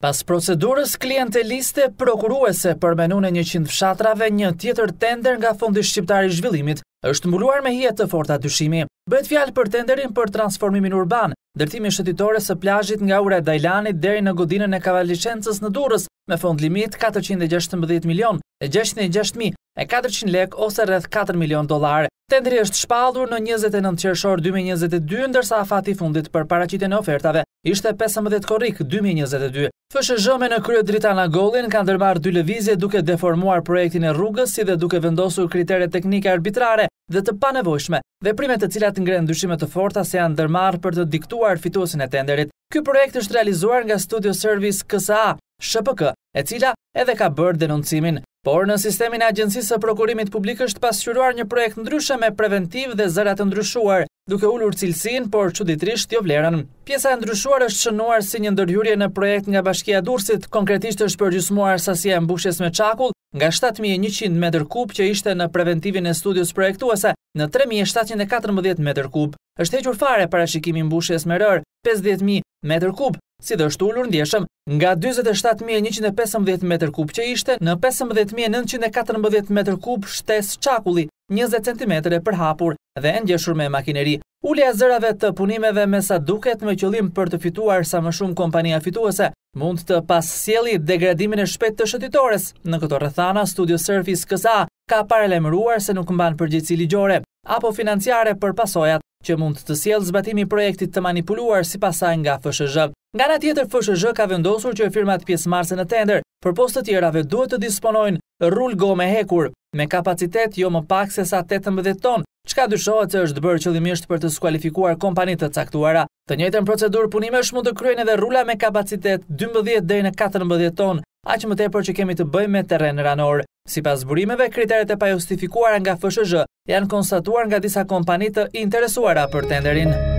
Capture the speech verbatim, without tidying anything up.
Pas procedurës klienteliste prokuruese për menun e njëqind fshatrave, një tjetër tender nga Fondi Shqiptar i Zhvillimit është mbuluar me hije të forta dyshimi. Bëhet fjalë për tenderin për transformimin urban, ndërtimi shëtitore së plazhit nga ura e Dajlanit deri në godinën e Kavalliçencës në Durrës, me fond limit katërqind e gjashtëmbëdhjetë milion e gjashtëdhjetë e gjashtë mijë e katërqind lekë ose rreth katër milion dollar. Tenderi është shpallur në njëzet e nëntë qershor dy mijë e njëzet e dy, ndërsa afati i fundit për paraqitjen e ofertave ishte pesëmbëdhjetë korrik dy mijë e njëzet e dy. F S Zh me në krye Dritana Gollin kanë ndërmarrë dy lëvizje duke deformuar projektin e rrugës, si dhe duke vendosur kritere teknike arbitrare dhe të panevojshme, veprime të cilat ngren dyshime të forta se janë ndërmarrë për të diktuar fituesin e tenderit. Ky projekt është realizuar nga Studio Service K S A, Sh P K, e cila edhe ka bërë denoncimin. Por në sistemin e Agjencisë së Prokurimit Publik është pasqyruar një projekt ndryshe me preventiv dhe zëra të ndryshuar, duke ulur cilësinë, por çuditërisht jo vlerën. Pjesa e ndryshuar është shënuar si një ndërhyrje në projekt nga Bashkia e Durrësit, konkretisht është përgjysmuar sasia e mbushjes me çakull nga shtatë mijë e njëqind metër kub që ishte në preventivin e studios projektuese në tre mijë e shtatëqind e katërmbëdhjetë metër kub. Është hequr fare parashikimi i mbushjes me rër, pesëdhjetë mijë metër kub, si dhe është ulur ndjeshëm nga dyzet e shtatë mijë e njëqind e pesëmbëdhjetë metër kub që ishte në pesëmbëdhjetë mijë e nëntëqind e katërmbëdhjetë metër kub shtesë çakulli, njëzet centimetra e përhapur dhe e ngjeshur me makineri. Ulja e zërave të punimeve me sa duket me qëllim për të fituar sa më shumë kompania fituese mund të pasjellë degradimin e shpejtë të shëtitores. Në këto rrethana, Studio Service K S A ka paralajmëruar se nuk mban përgjegjësi ligjore apo financiare për pasojat që mund të sjellë zbatimi i projektit të manipuluar si pasaj nga F S Zh. Nga ana tjetër, F S Zh ka vendosur që firmat pjesëmarrëse në tender për postë të tjerave duhet të disponojnë rul gome hekur me kapacitet jo më pak se sa tetëmbëdhjetë tonë, çka dyshohet se është bërë qëllimisht për të skualifikuar kompanitë të caktuara. Të njëjtën procedurë punimesh mund të kryejnë edhe rula me kapacitet dymbëdhjetë deri në katërmbëdhjetë tonë, aq më tepër që kemi të bëjmë me terren ranor. Sipas burimeve, kriteret e pajustifikuara nga F S Zh janë konstatuar nga disa kompani të interesuara për tenderin.